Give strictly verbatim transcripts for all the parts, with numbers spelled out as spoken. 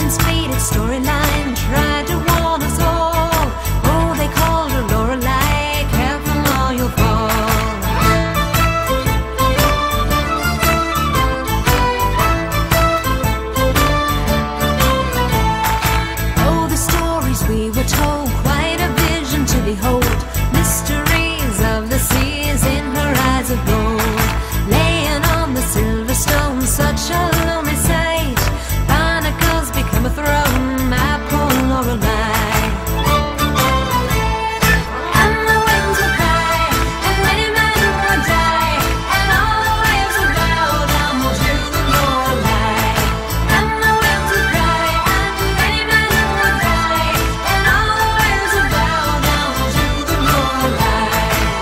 mean-spirited storyline tried to warn us all. Oh, they called her Lorelei, careful or you'll fall. Oh, the stories we were told, quite a vision to behold. Mysteries of the seas in her eyes of gold, laying on the silver stone, such a lonely sight. Barnacles become a throne, my poor Lorelei. And the winds would cry, and many men would die, and all the waves would bow down to the Lorelei. And the winds would cry, and many men would die, and all the waves would bow down to the Lorelei.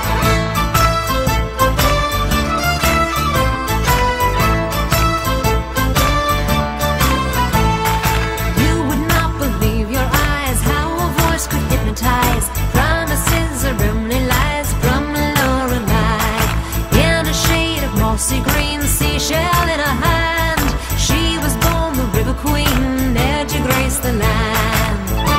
You would not believe your eyes, how a voice could hypnotize. Promises or grimly lies from Lorelei. In a shade of mossy green, seashell in her hand, she was born the river queen, there to grace the land.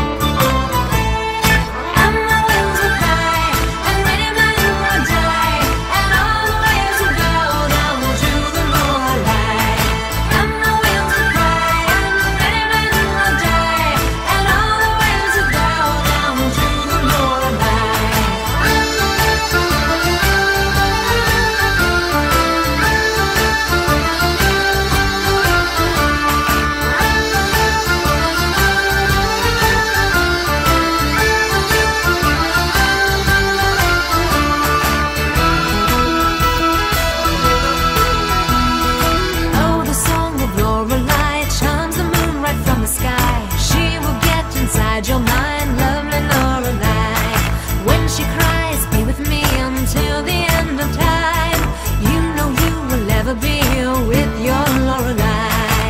And the winds would cry, and many men would die, and all the waves would bow down to the Lorelei. And the winds would cry, and many men would die, and all the waves would bow down to the Lorelei. Oh, the song of Lorelei charms the moon right from the sky. She will get inside your mind, lovely Lorelei. When she cries, be with me until the end of time. You know you will ever be with your Lorelei.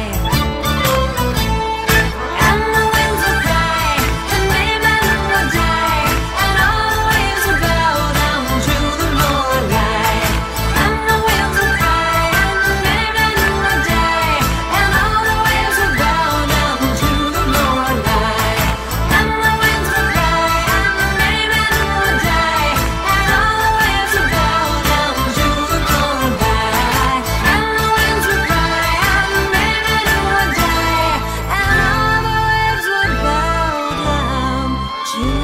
And the winds would cry, and many men would die, and all the waves would bow down to the Lorelei. And the winds would cry, and many men would die, and all the waves would bow down to the Lorelei. And the winds would cry, and many men would die, and all the waves would bow down to the Lorelei. And the winds would cry, and many men would die, and all the waves would bow down to the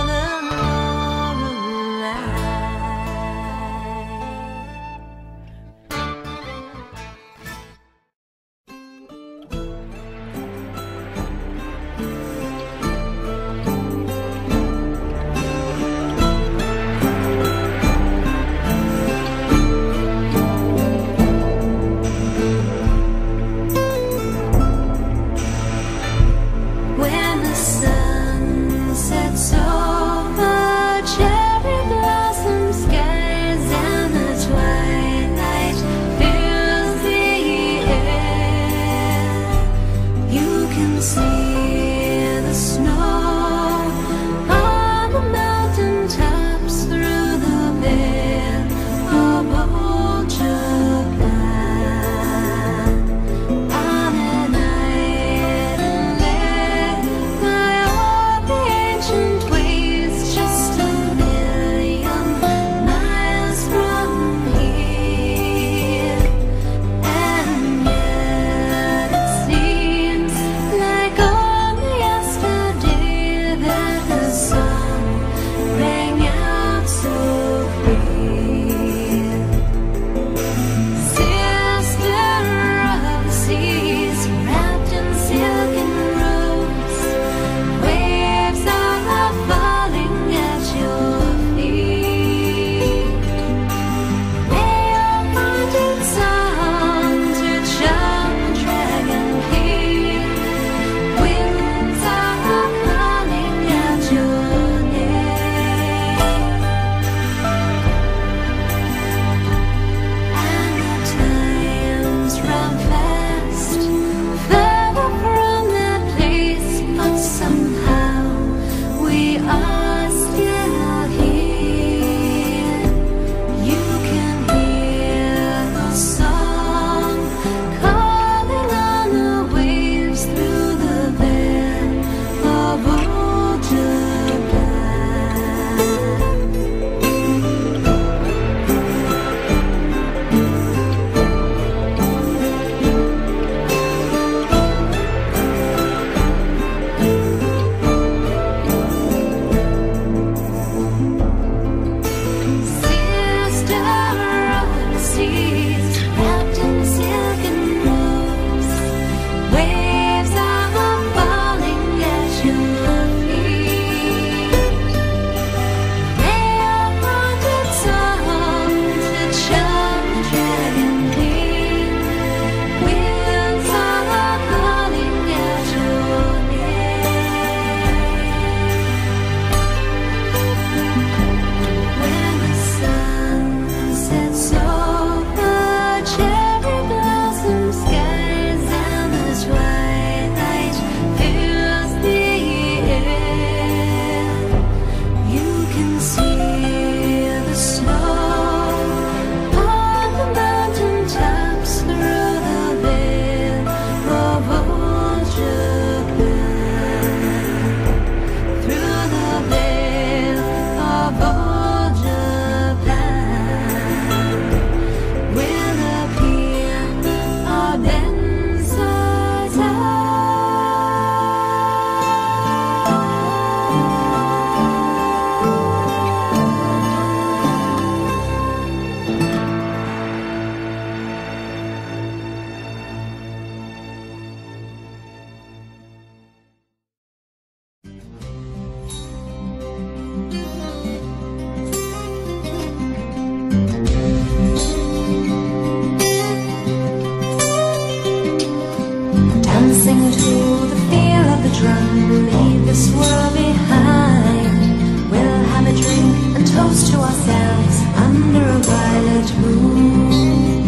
when the sun sets over cherry blossom skies and the twilight fills the air, you can see the snow on the mountain tops through the veil of old Japan. On an island led by all the ancient ways, just a million miles from here. And yet it seems like all drunk, leave this world behind. We'll have a drink and toast to ourselves under a violet moon.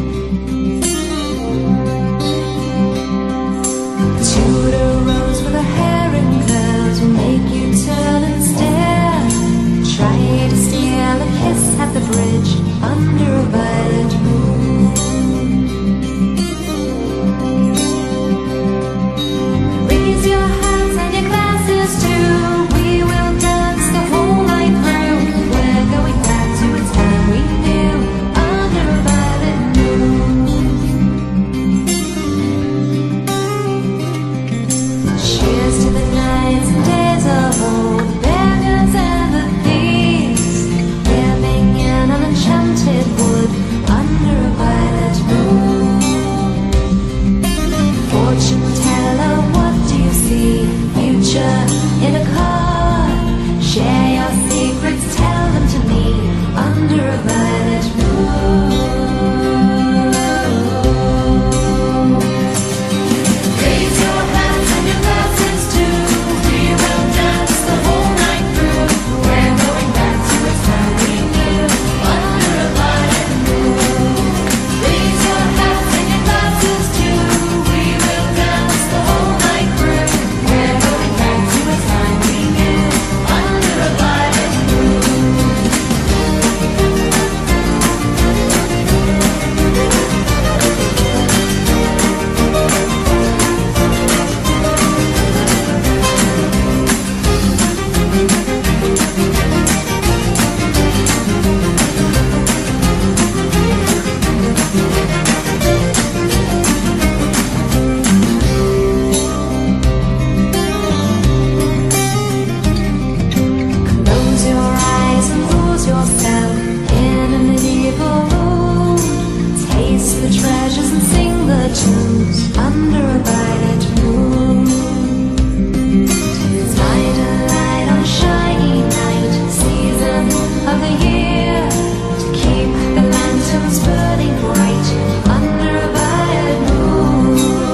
Tudor rose with her hair in curls will make you turn and stare. Try to steal a kiss at the bridge under a violet moon. Raise your hands and your glasses too. We will dance the whole night through. We're going back to a time we knew under a violet moon. Cheers to the nights and days of old, the beggars and the thieves, living in an enchanted wood under a violet moon. Fortune teller, what do you see? Future in a card. Share your secrets, tell them to me under a violet moon. Raise your hands and your glasses too. We will dance the whole night through. We're going back to a time we knew under a violet moon. Raise your hands and your glasses too. We will dance the whole night through. We're going back to a time we knew under a violet moon. Close your eyes and lose yourself in a medieval mood. Taste the treasures and sing the tunes under a violet moon. Tis my delight on a shiny night, season of the year, to keep the lanterns burning bright under a violet moon.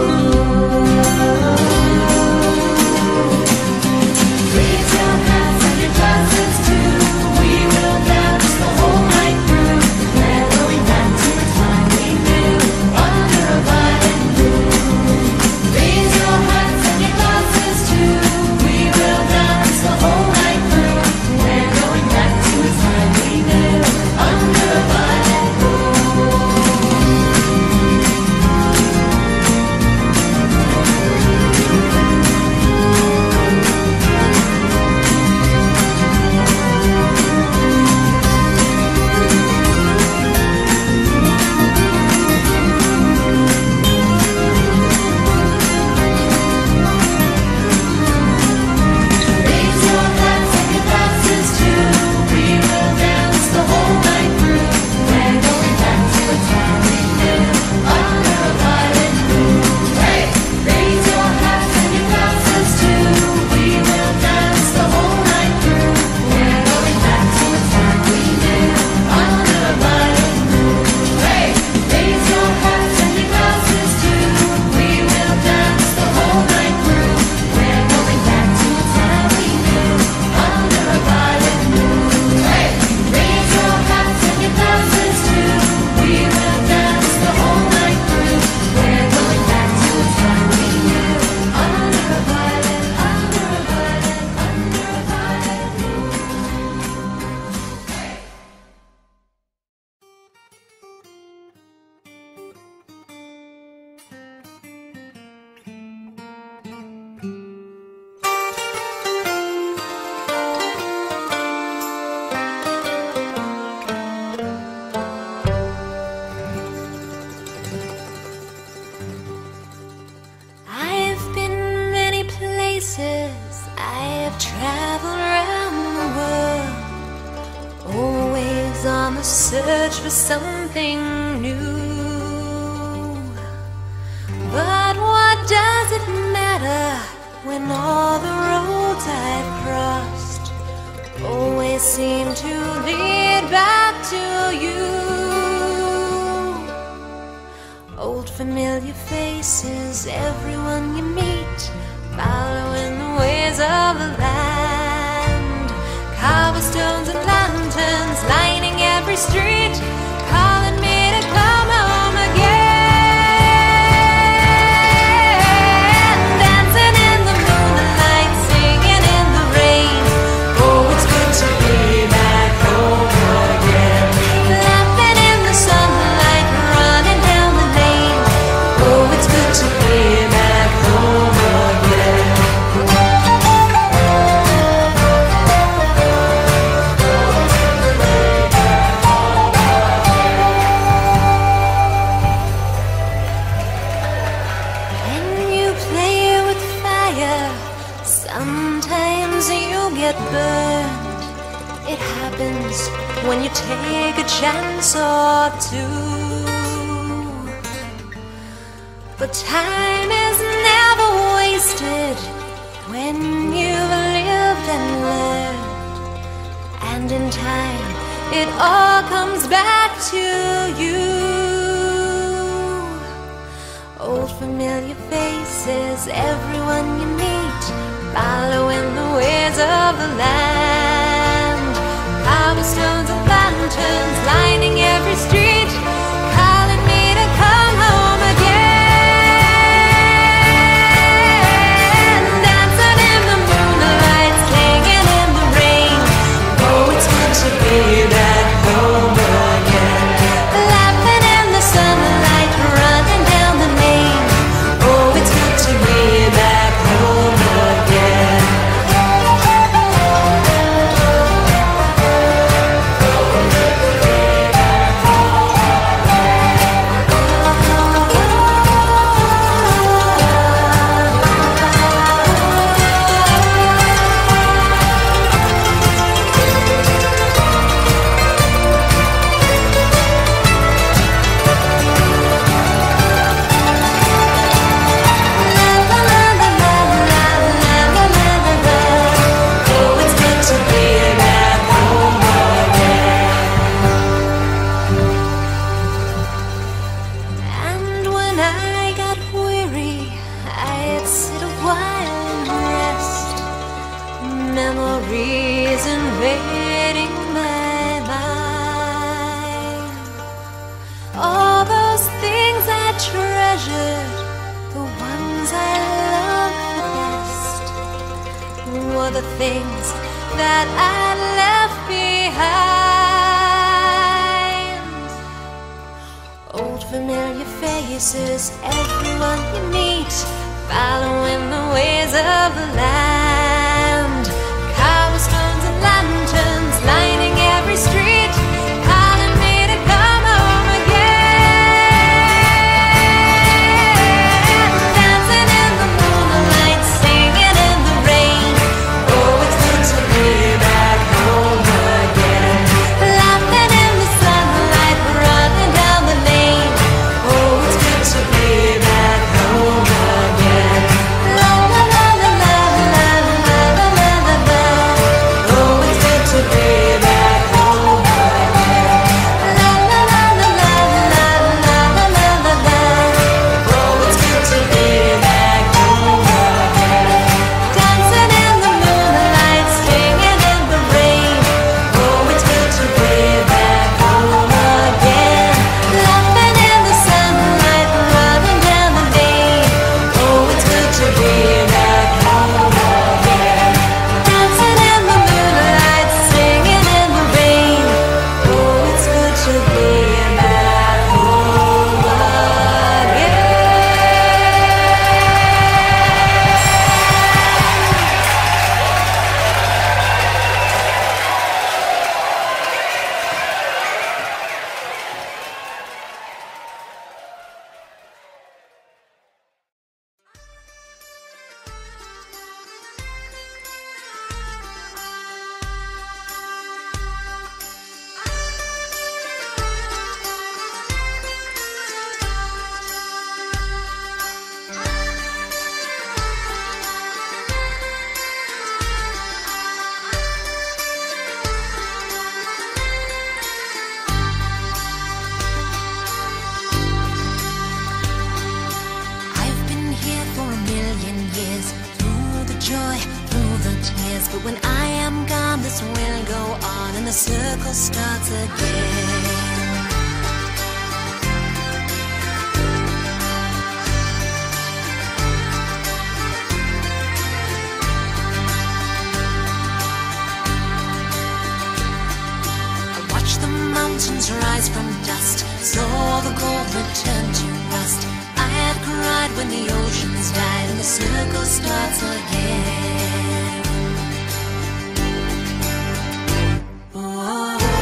Raise your hands and your glasses too. We will dance the whole night through. We're going back to a time we knew under a violet moon. Raise your hands and your glasses too. We will dance the whole night through. We're going back to a time we knew under a violet moon. Raise your hands and your glasses too. We will dance the whole night through. We're going back to a time we knew under a violet moon. Hey, raise your hands and your glasses too. We will dance the whole night through. We're going back to a time we knew under a violet moon. Hey, raise your hands and your glasses too. We will dance the whole night through. We're going back to a time we knew under a violet moon. Hey, raise your hands and your glasses too. We will dance the whole night through. We're going back to a time we knew under a violet, under a violet, under a violet moon. I've been many places, I have traveled around the world, always on the search for something new. But what does it matter when all the roads I've crossed always seem to lead back to you? Old familiar faces, everyone you meet, following the every street, calling me to come home again. Dancing in the moonlight, singing in the rain. Oh, it's good to be back home again. Laughing in the sunlight, running down the lane. Oh, it's good to be back home again. When you play with fire, sometimes you get burned. It happens when you take a chance or two. But time is never wasted when you've lived and learned. And in time, it all comes back to you. Old familiar faces, everyone you meet, following the ways of the land. Cobblestones and lanterns lining every street, calling me to come home again. Dancing in the moonlight, singing in the rain. Oh, it's good to be back home again. Laughing in the sunlight, running down the lane. Oh, it's good to be back home again. Oh, it's good to be back home again. And when I got weary, I'd sit a while and rest. Memories invading my mind. All those things I treasured, the ones I loved the best, were the things that I left behind. Old familiar faces, everyone you meet, following the ways of the land. Cobblestones and lanterns lining every street, calling me to come home again. Dancing in the moonlight, singing in the rain. Oh, it's good to be back home again. Laughing in the sunlight, running down the lane. Oh, it's good to be back home again. La la la la la la la la la la la. Oh, it's good to be back home again. La la la la la la la la la la la. Oh, it's good to be back home again. Dancing in the moonlight, singing in the rain. Oh, it's good to be back home again. Laughing in the sunlight, running down the lane. Oh, it's good to be back home again. Dancing in the moonlight, singing in the rain. Oh, it's good to be back home again. I've been here for a million years, through the joy, through the tears. But when I am gone, on, this will go on, and the circle starts again. The mountains rise from dust, saw the gold return to rust. I had cried when the oceans died, and the circle starts again. Whoa.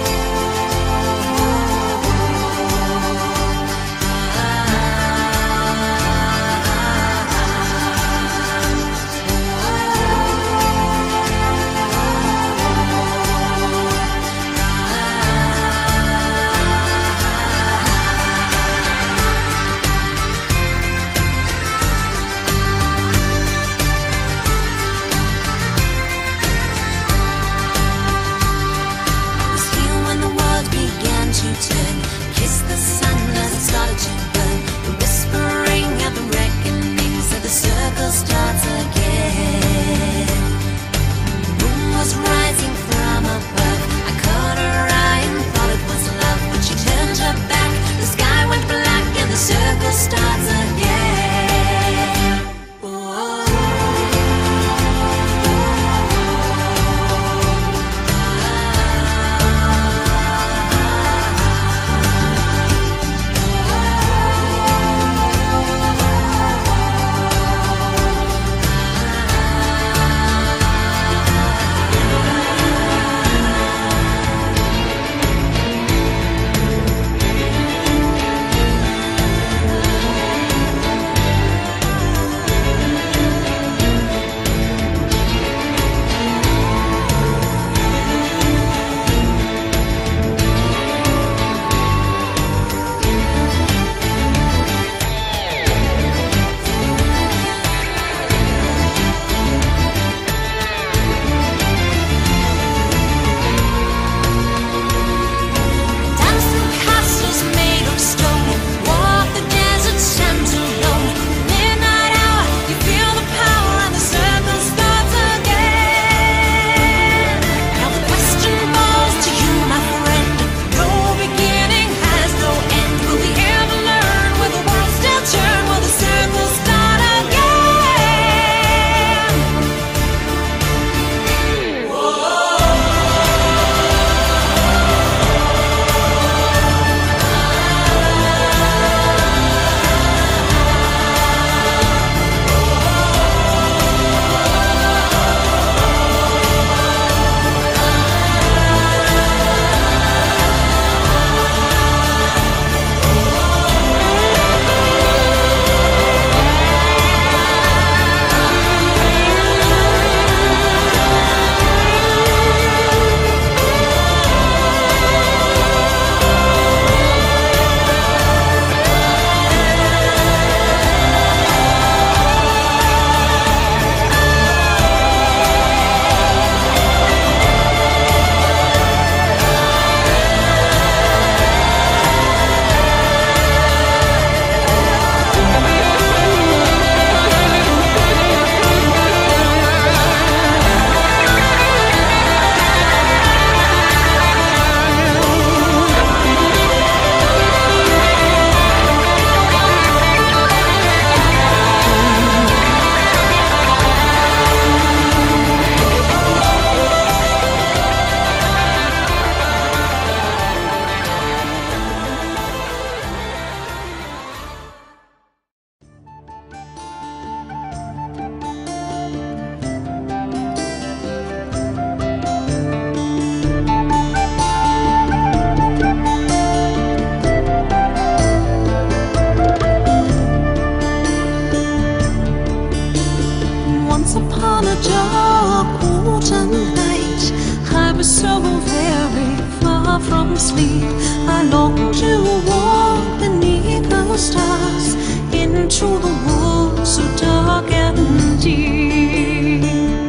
sleep. I long to walk beneath the stars, into the woods so dark and deep.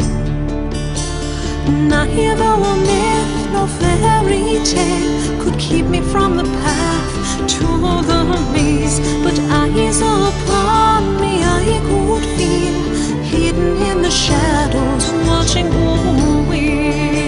Neither a myth nor fairy tale could keep me from the path to the maze, but eyes upon me I could feel, hidden in the shadows, watching always.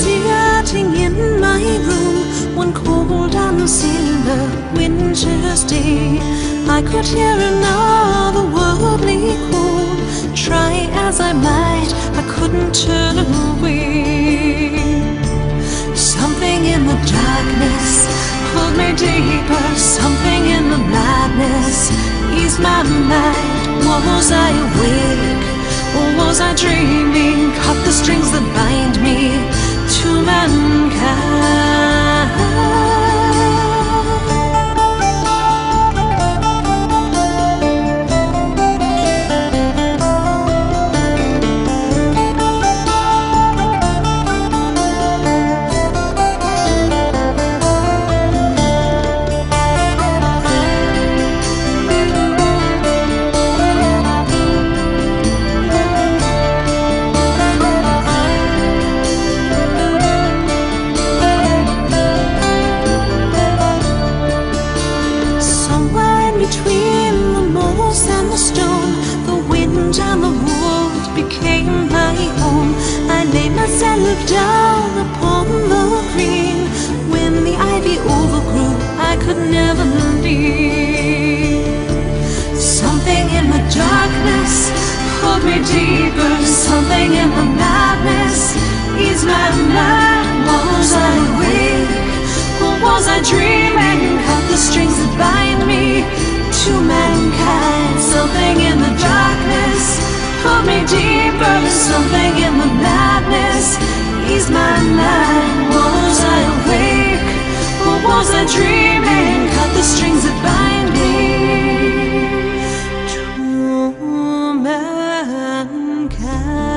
sitting in my room one cold and silver winter's day. I could hear another worldly call. Try as I might, I couldn't turn away. Something in the darkness pulled me deeper. Something in the madness eased my mind. Was I awake or was I dreaming? Cut the strings that bind me to mankind. Myself down upon the green. When the ivy overgrew, I could never leave. Something in the darkness pulled me deeper. Something in the madness eased my mind. Was I awake or was I dreaming? Cut the strings that bind me to mankind. Something in the darkness pulled me deeper. Something in the madness eased my mind. Was I awake or was I dreaming? Cut the strings that bind me to mankind.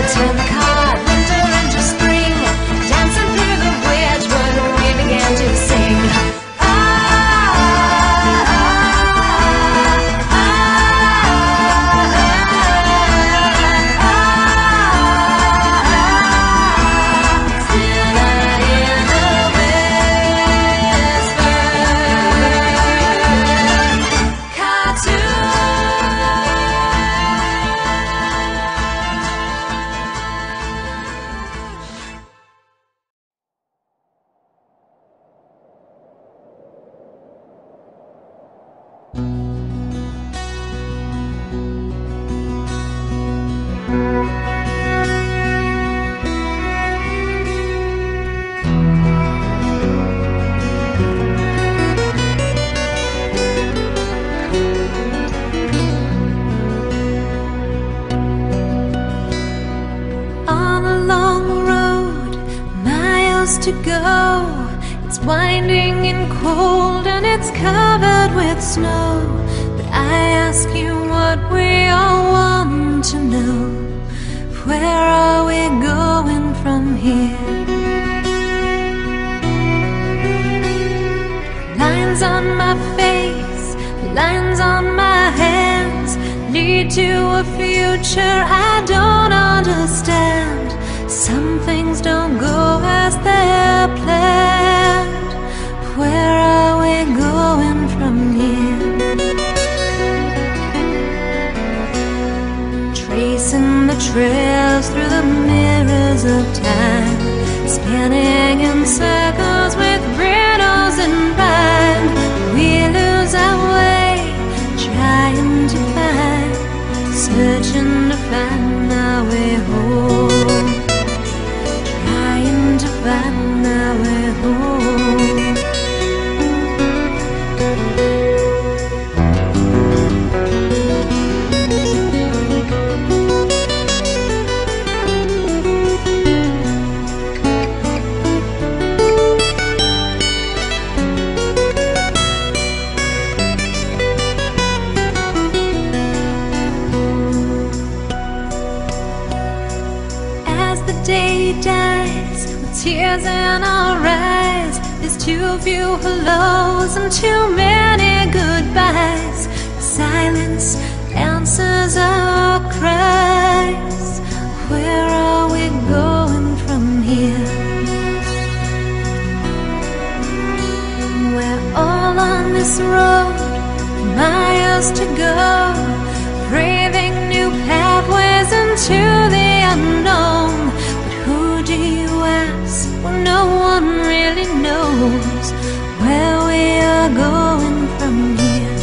Turn the car, winter into spring, dancing through the Wedgwood, we began to sing. Ah, ah, ah, ah, ah, still I hear the whisper. Cartoon. On a long road, miles to go. It's winding and cold and it's covered with snow. But I ask you what we all want to know. Where are we going from here? Lines on my face, lines on my hands lead to a future I don't understand. Some things don't go as they're planned. Where are we going from here? Tracing the trails through the mirrors of time, spinning in circles with riddles in mind. We lose our way, trying to find, searching to find our way home, trying to find our way home. As the day dies, with tears in our eyes, there's too few hellos and too many goodbyes. Silence answers our cries. Where are we going from here? We're all on this road, miles to go, braving new pathways into the unknown. But who do you ask? Well, no one really knows where we are going from here.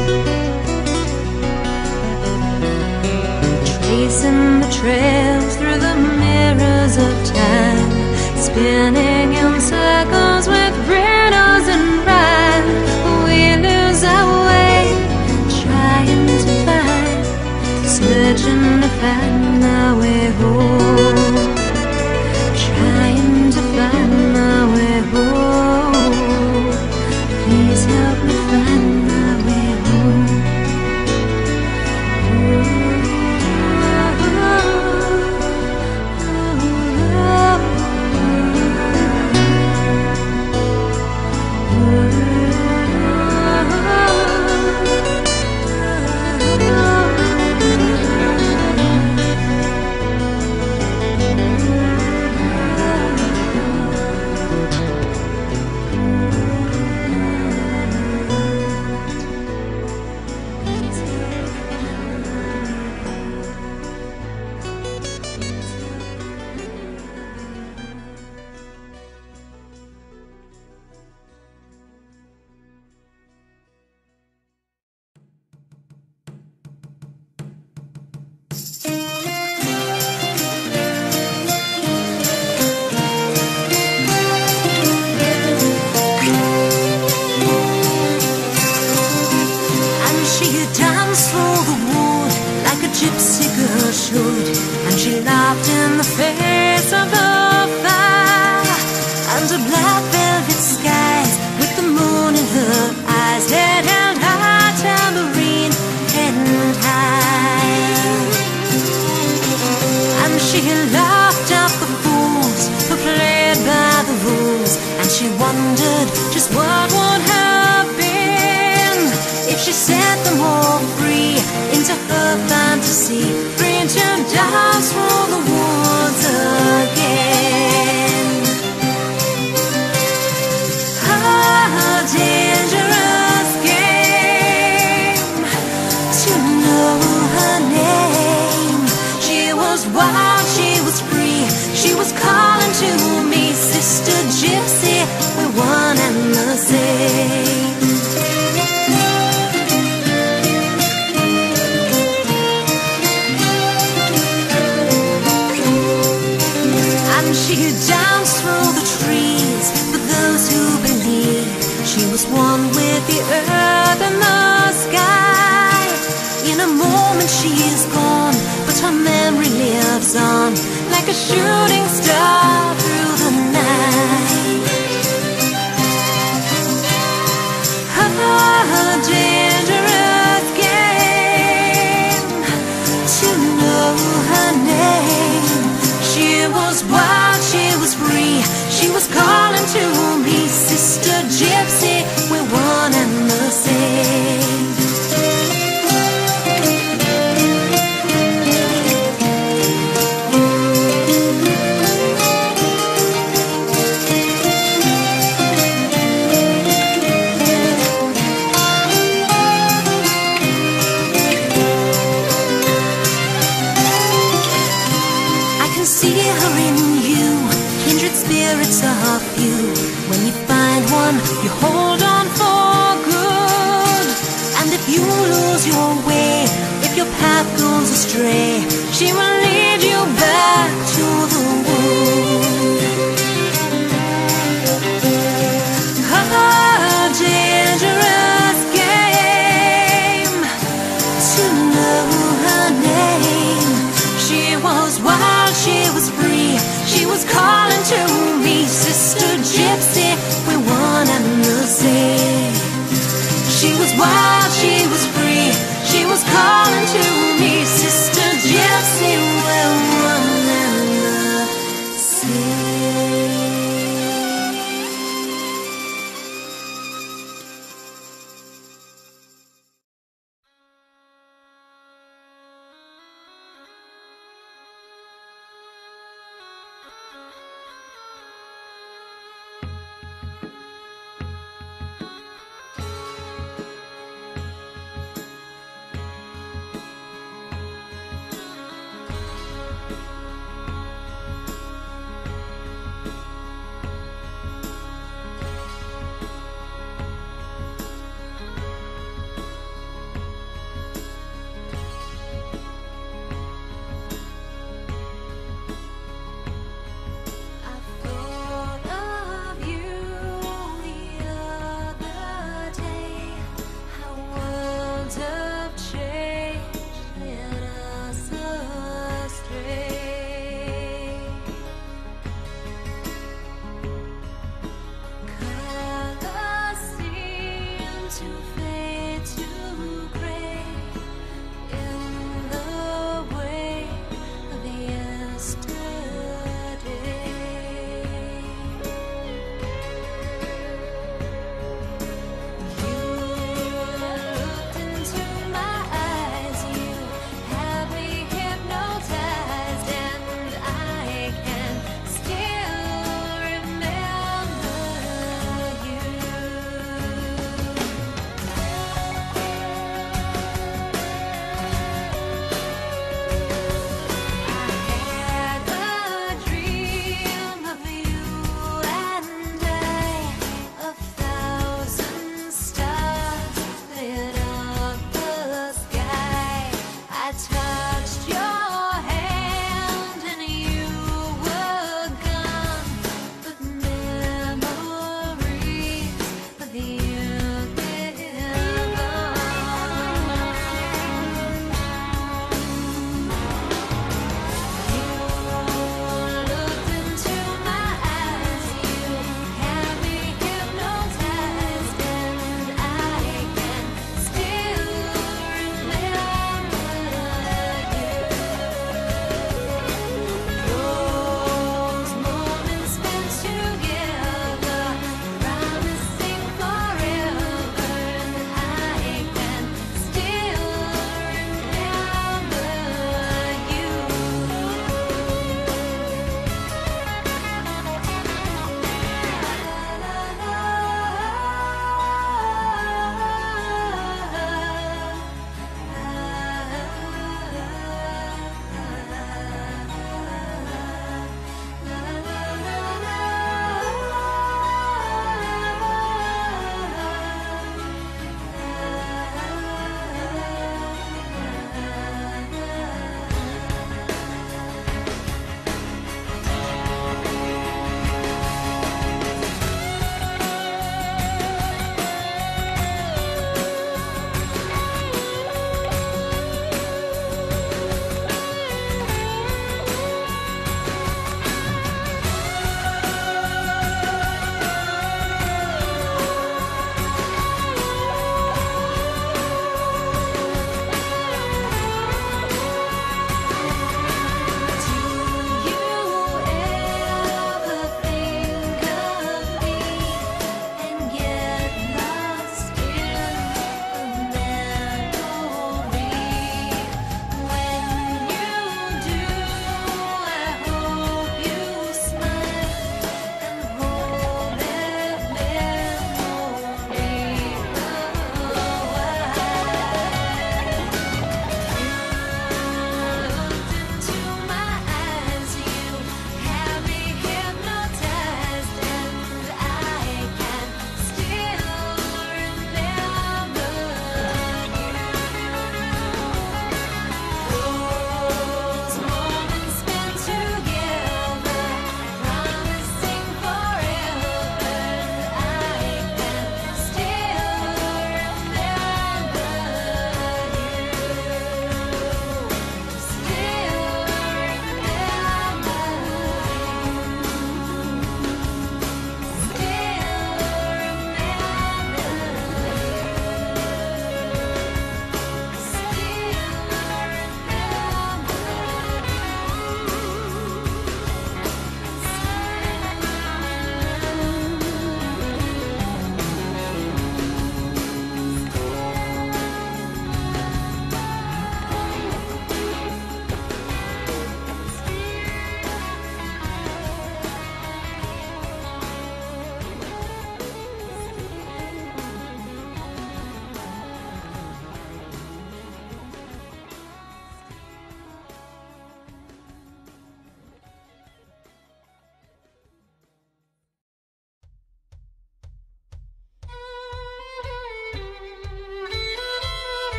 Tracing the trails through the mirrors of time, spinning in circles with riddles and rhyme. We lose our way, trying to find, searching to find our way home, trying to find our way home. Please help me find my way home. wondered just what would happen if she set them all free into her fantasy, free to dance through the woods again. A dangerous game to know her name. She was wild, she was free, she was calling to me, Sister Gypsy, we're one and the same. And she danced through the trees for those who believe she was one with the earth and the sky. In a moment she is gone, but her memory lives on like a shooting star through the night. A dangerous game to know her name. She was wild, she was free, she was calling to me, Sister Gypsy, we're one and the same. Spirits are few. When you find one, you hold on for good. And if you lose your way, if your path goes astray, she will lead you back to the wood. A dangerous game to know her name. She was wild, she was free, she was calling to me, Sister Gypsy, we're one and the same. She was wild, she was free, she was calling to me, Sister Gypsy, we're one and the same.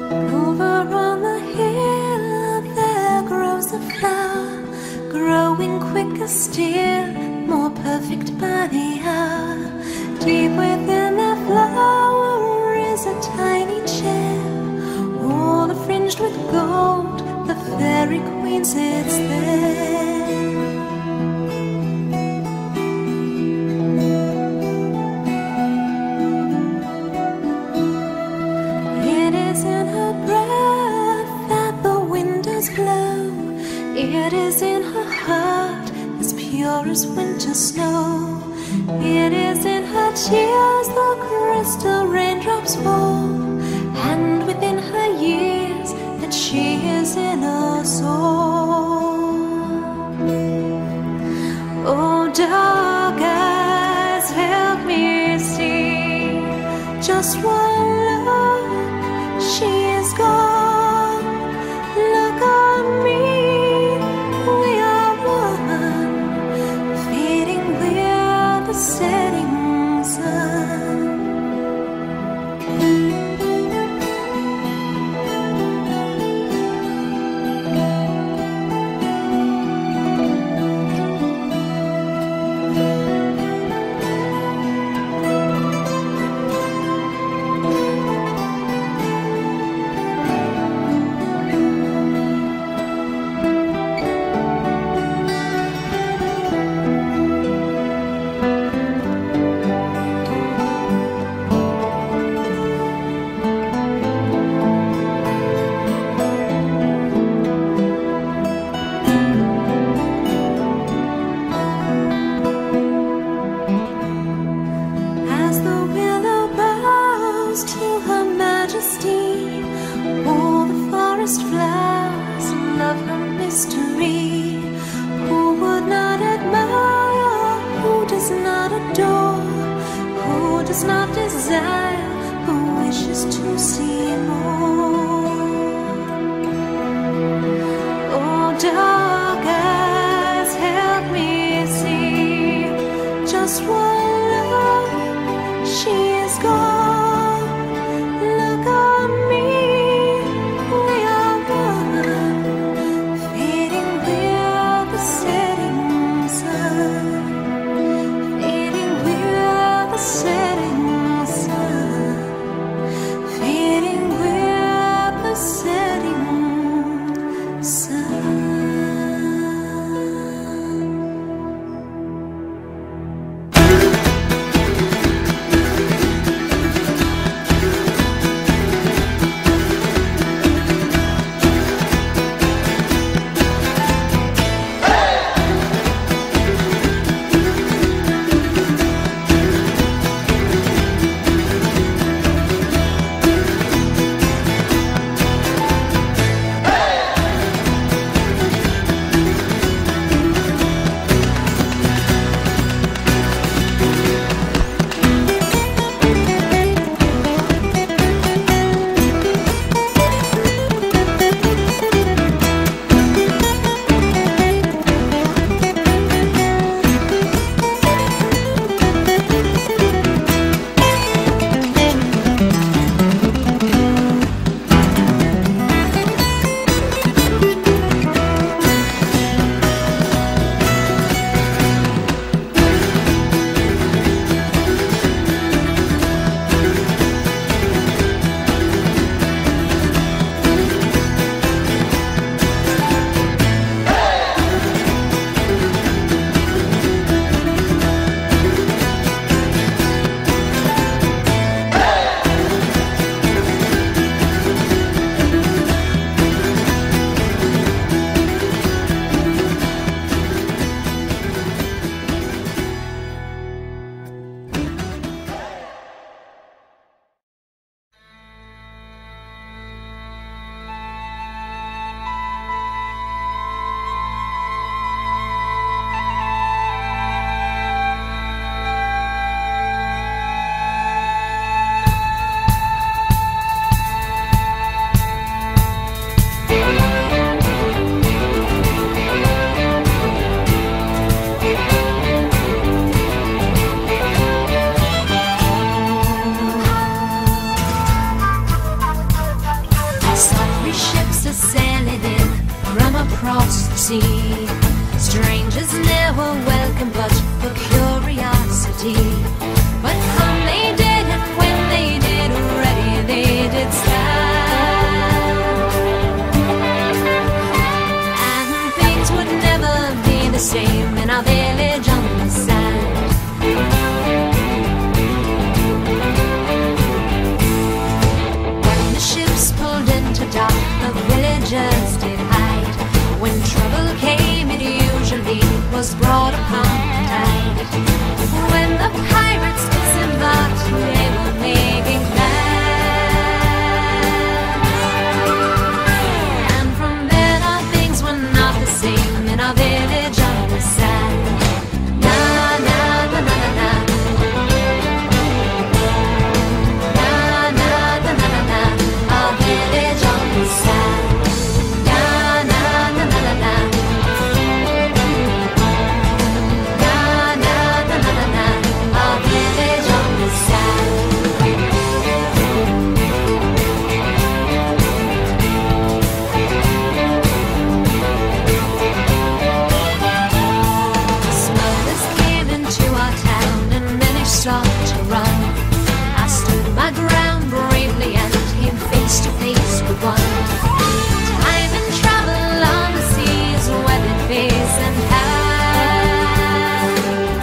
Over on the hill there grows a flower, growing quicker still, more perfect by the hour. Deep within that flower is a tiny chair, all fringed with gold, the fairy queen sits there. It is in her breath that the wind does blow, it is in her heart as pure as winter snow. It is in her tears the crystal raindrops fall, and within her years that she is in a soul. Oh, dark eyes, help me see, just one look, she is gone. Look on me, we are one, fading with the setting sun. As the willow bows to her majesty, all the forest flowers love her mystery. Who would not admire, who does not adore, who does not desire, who wishes to see more? Oh, dark eyes, help me see, just one look, she is gone. Look on me, we are one, fading with the setting sun, fading with the setting sun, fading with the setting sun. sailing in from across the sea. Strangers never welcome but for curiosity. But come they did, and when they did, ready they did stand. And things would never be the same in our village on the sand. When the ships pulled into dock, the villagers did hide. When trouble came, it usually was brought upon the tide. When the pirates disembarked, they were making plans. And from then on, things were not the same in our village on the sand. Na na na na na na. Na na na na na na. Our village on the sand. To run, I stood my ground bravely and came face to face with one. Time and travel on the seas, weathered face and hand.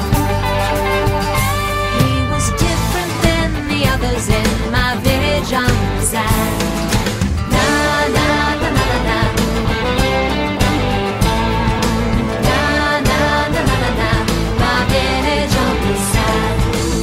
He was different than the others in my village on the sand. Na na na na na na. Na na na na na na. My village on the sand.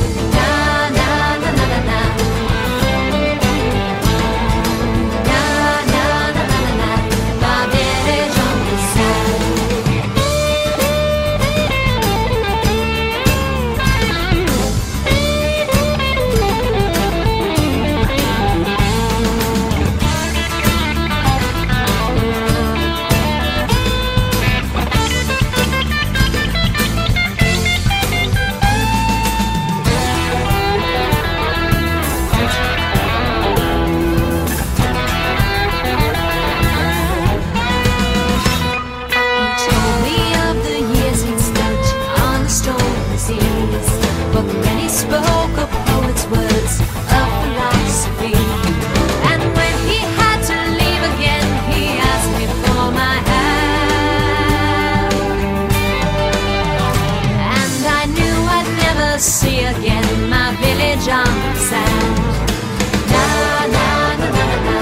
See again my village on the sand. Na na na na na na.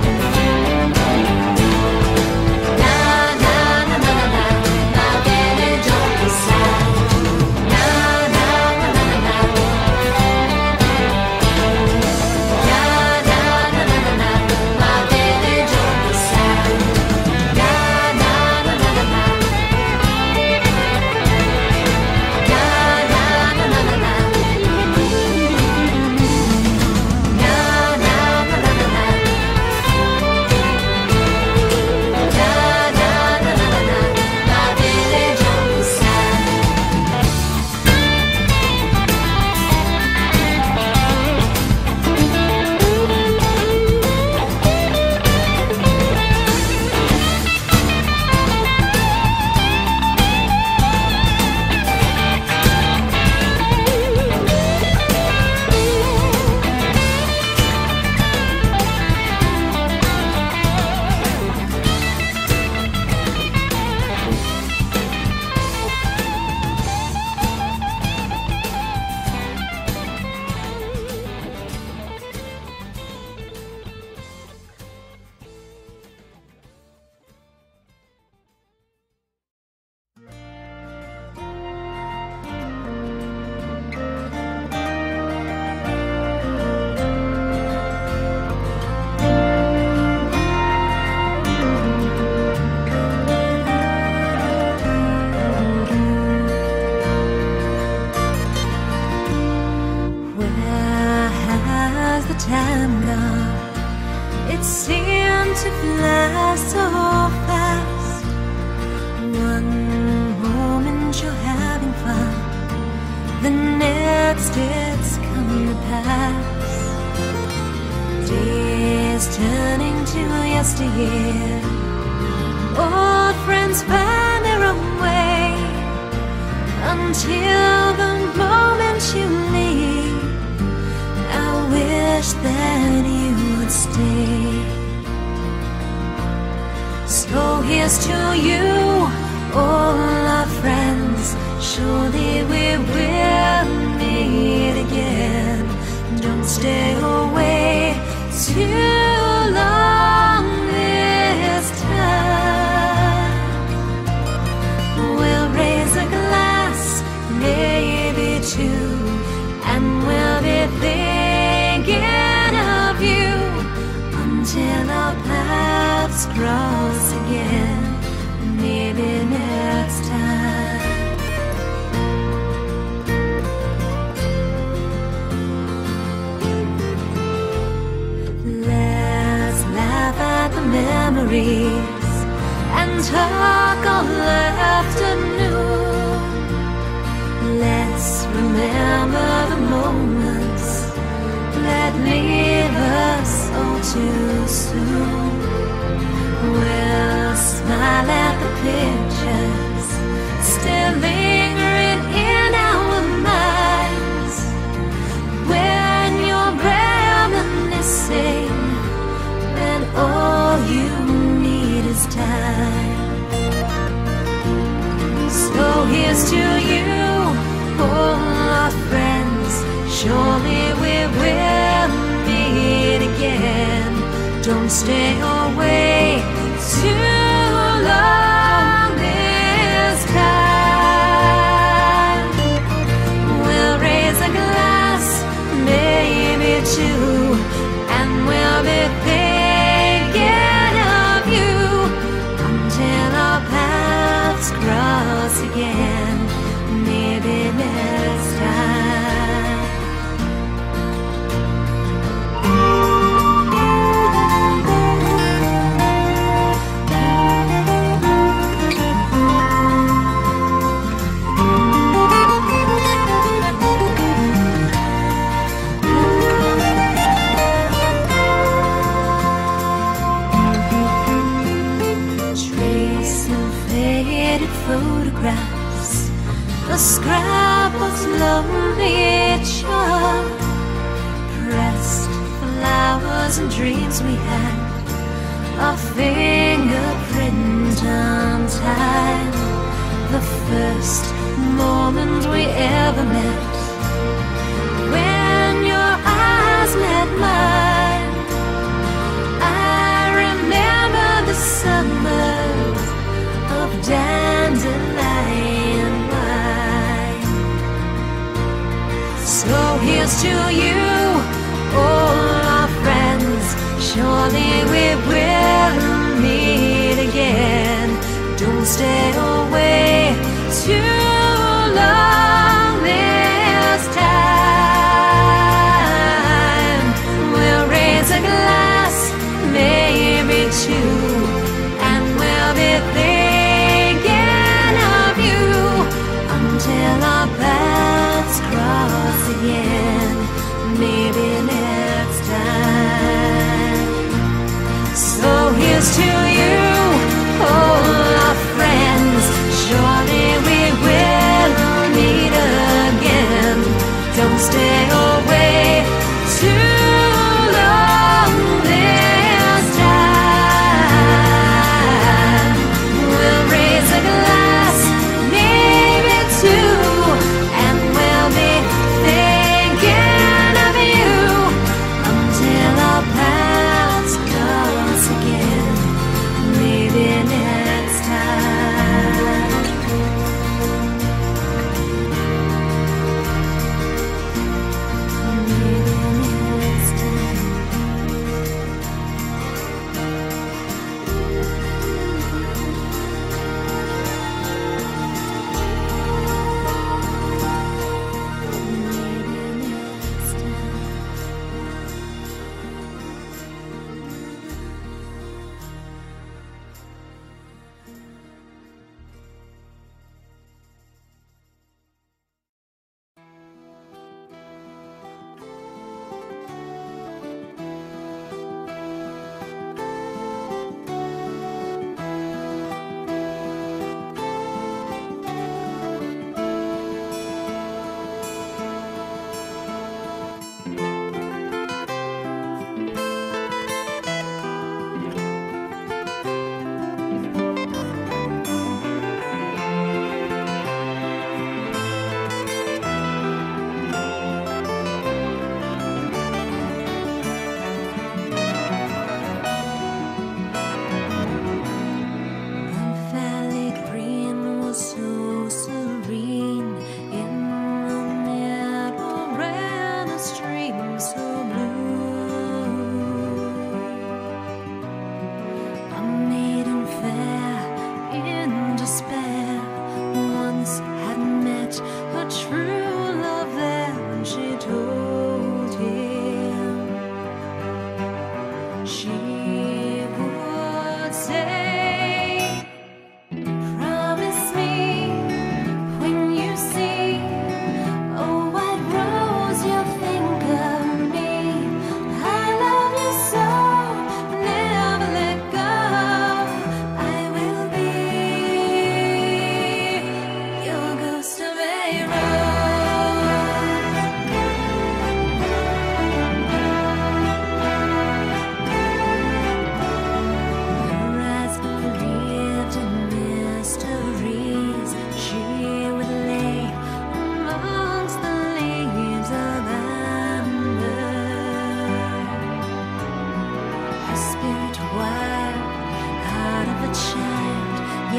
Na na na na na na. My village on the sand. Na na na na na na. Na na na na na na. My village on the sand. Na na na na na na. Time gone, it seemed to fly so fast. One moment you're having fun, the next it's come to pass. Days turning to yesteryear. Old friends find their own way until the moment you leave. I wish that you would stay. So here's to you, all our friends. Surely we will meet again. Don't stay away too long this time. We'll raise a glass, maybe two, and we'll be thinking of you until our paths cross again, maybe next time. Let's laugh at the memories and talk all afternoon. Let's remember the moments that leave us all too soon. We'll smile at the pictures still lingering in our minds. When you're reminiscing, then all you need is time. So here's to you, all our friends. Surely we will meet again. Don't stay away too long this time. We'll raise a glass, maybe two, and we'll be thinking of you until our paths cross again, maybe next time. Photographs, the scrapbooks lonely chart, pressed flowers and dreams we had, a fingerprint on time. The first moment we ever met, when your eyes met mine. I remember the summers of dandelion wine. So here's to you, all our friends. Surely we will meet again. Don't stay away too long this time. We'll raise a glass, maybe two, and we'll be thinking of you until our paths cross again, maybe next time. So here's to you, all our friends. Surely we will meet again. Don't stay away too long this time. We'll raise a glass, maybe two, and we'll be thinking of you until our paths cross again,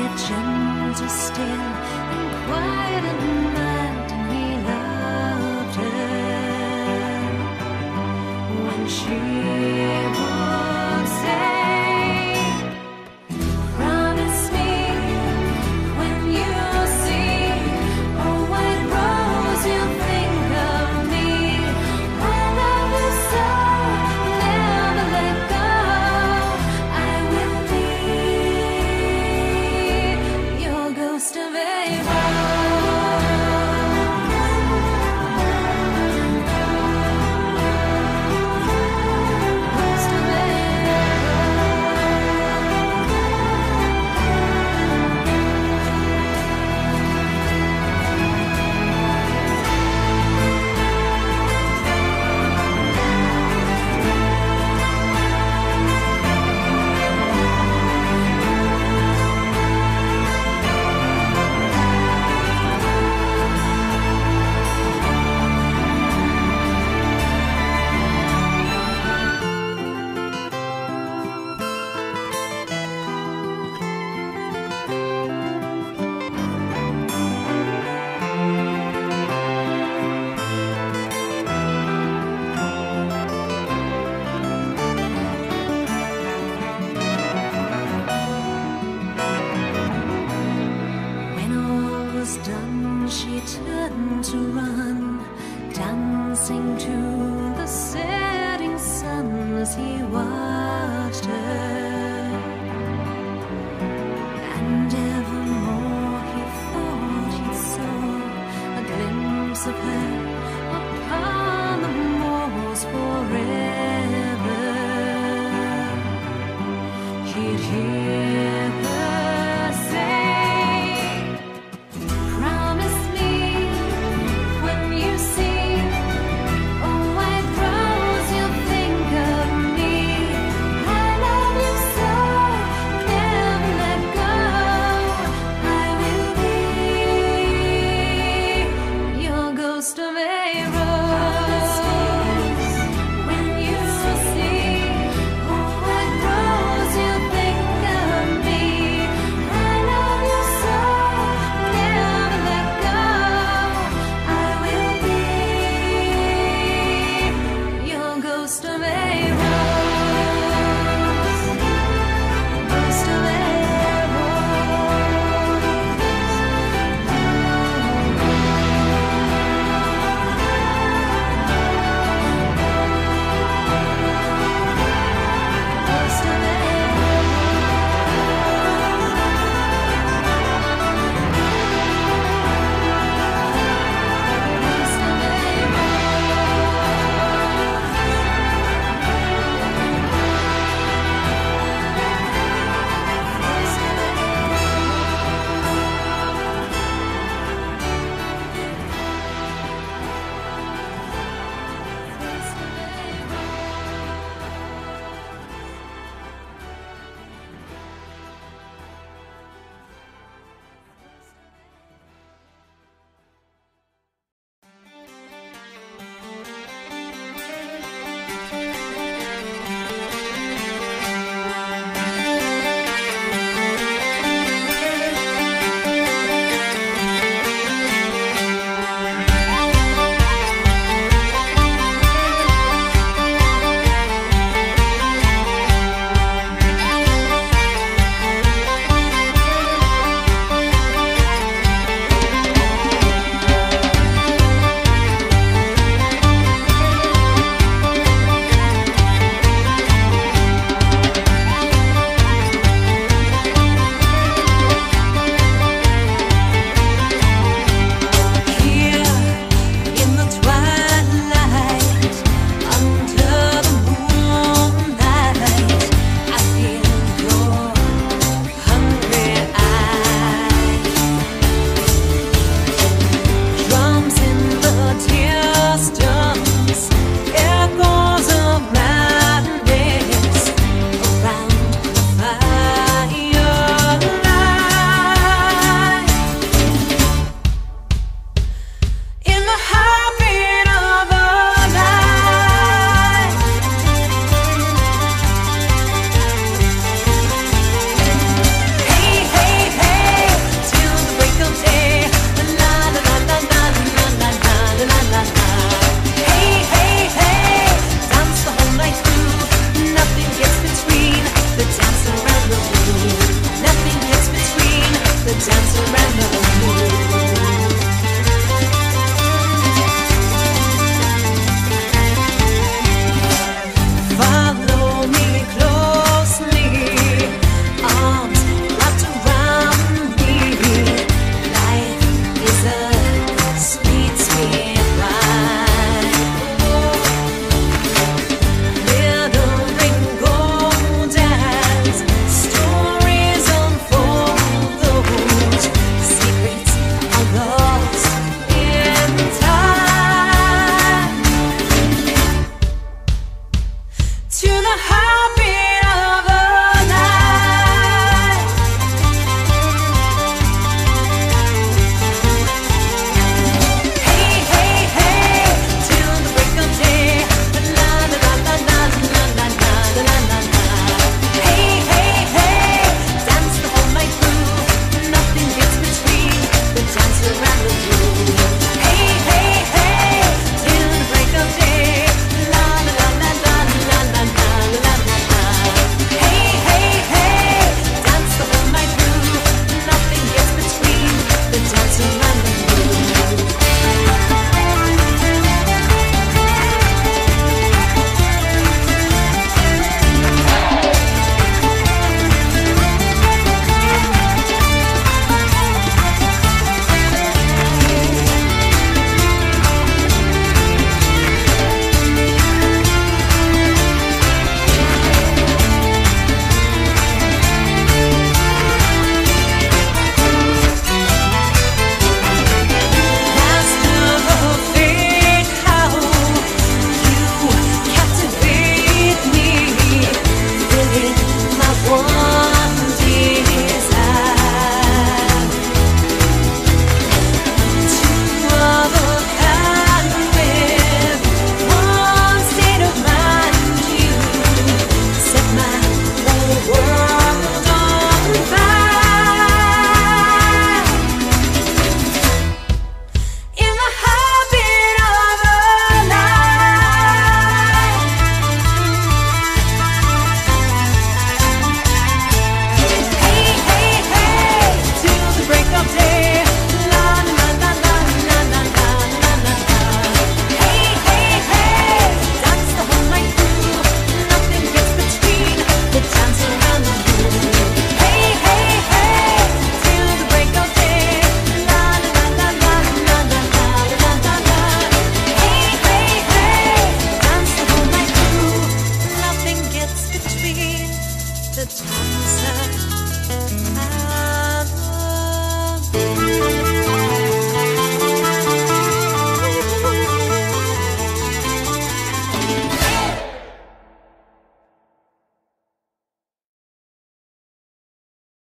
yet gentle still and quiet and mild, and he loved her when she would say, promise me when you see a white rose you'll think of me. I love you so, never let go. I will be your ghost of April. Ghost of When all was done, she turned to run, dancing to the setting sun as he watched her. And evermore he thought he saw a glimpse of her upon the moors forever. He'd hear